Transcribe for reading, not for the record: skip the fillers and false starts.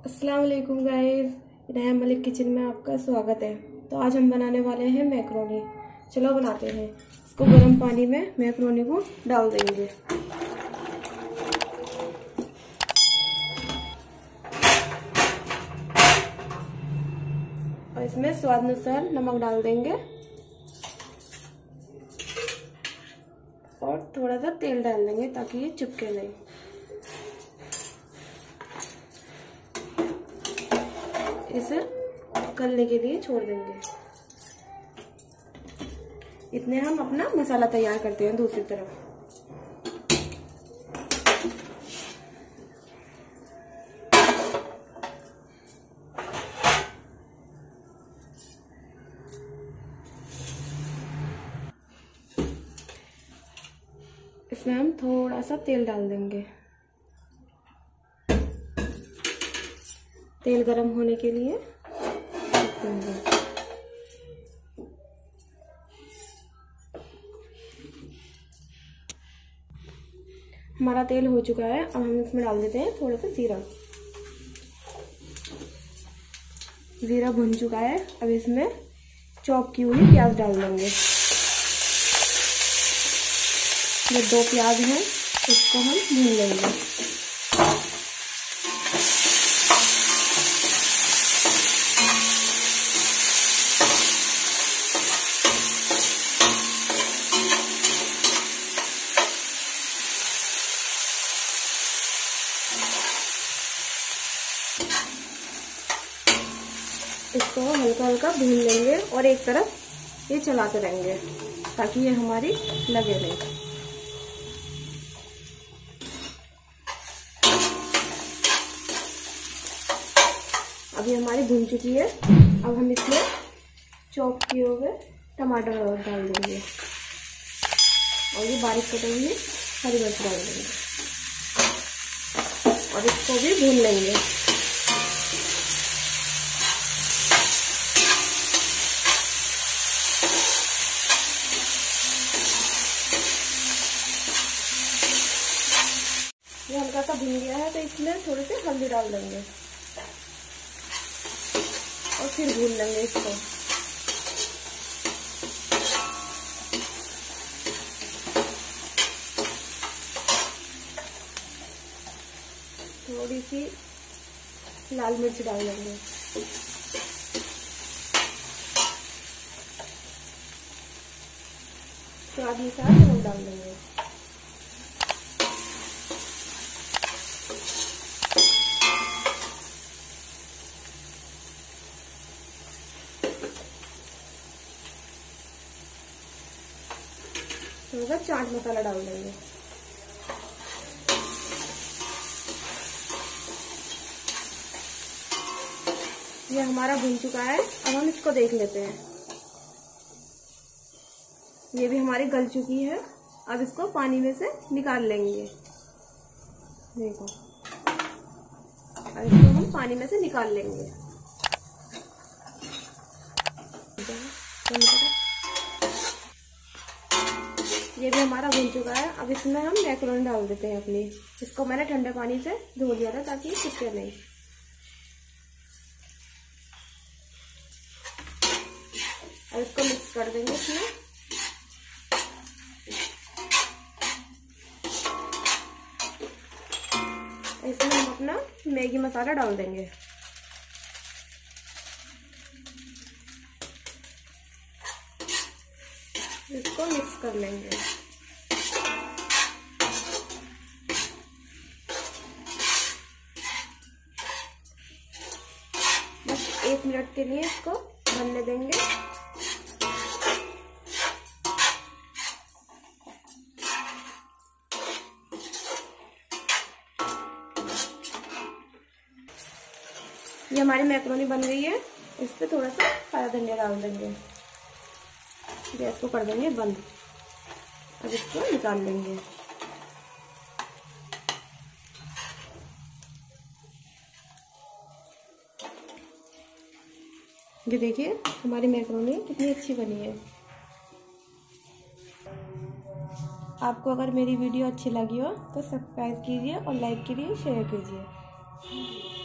अस्सलाम वालेकुम guys, Rehan Malik kitchen में आपका स्वागत है। तो आज हम बनाने वाले हैं मैक्रोनी। चलो बनाते हैं। इसको गर्म पानी में मैक्रोनी को डाल देंगे। और इसमें स्वाद अनुसार नमक डाल देंगे और थोड़ा सा तेल डाल देंगे ताकि ये चिपके नहीं। इसे गलने के लिए छोड़ देंगे। इतने हम अपना मसाला तैयार करते हैं दूसरी तरफ। इसमें हम थोड़ा सा तेल डाल देंगे। तेल गरम होने के लिए हमारा तेल हो चुका है। अब हम इसमें डाल देते हैं थोड़ा सा जीरा। जीरा भुन चुका है। अब इसमें चॉप की हुई प्याज डाल देंगे। ये 2 प्याज हैं, इसको हम भून लेंगे। इसको हल्का हल्का भून लेंगे और एक तरफ ये चलाते रहेंगे ताकि ये हमारी लगे नहीं। अभी हमारी भून चुकी है। अब हम इसमें चॉप किए हुए टमाटर डाल देंगे और ये बारीक कटी हुई हरी मिर्च डाल देंगे और इसको भी भून लेंगे। ये हल्का सा भुन गया है तो इसमें थोड़ी सी हल्दी डाल देंगे और फिर भून लेंगे इसको। थोड़ी सी लाल मिर्च डाल देंगे। स्वाद अनुसार नमक डाल देंगे। थोड़ा चाट मसाला डाल देंगे। ये हमारा भुन चुका है। अब हम इसको देख लेते हैं। ये भी हमारी गल चुकी है। अब इसको पानी में से निकाल लेंगे। देखो, अब इसको हम पानी में से निकाल लेंगे। ये भी हमारा भुन चुका है। अब इसमें हम मैक्रोनी डाल देते हैं अपनी। इसको मैंने ठंडे पानी से धो लिया था ताकि ये चिपके नहीं। अब इसको मिक्स कर देंगे इसमें। इसमें हम अपना मैगी मसाला डाल देंगे। इसको मिक्स कर लेंगे। बस 1 मिनट के लिए इसको बनने देंगे। ये हमारी मैक्रोनी बन गई है। इस पे थोड़ा सा हरा धनिया डाल देंगे। गैस को कर देंगे बंद। अब इसको निकाल लेंगे। ये देखिए हमारी मैक्रोनी कितनी अच्छी बनी है। आपको अगर मेरी वीडियो अच्छी लगी हो तो सब्सक्राइब कीजिए और लाइक कीजिए, शेयर कीजिए।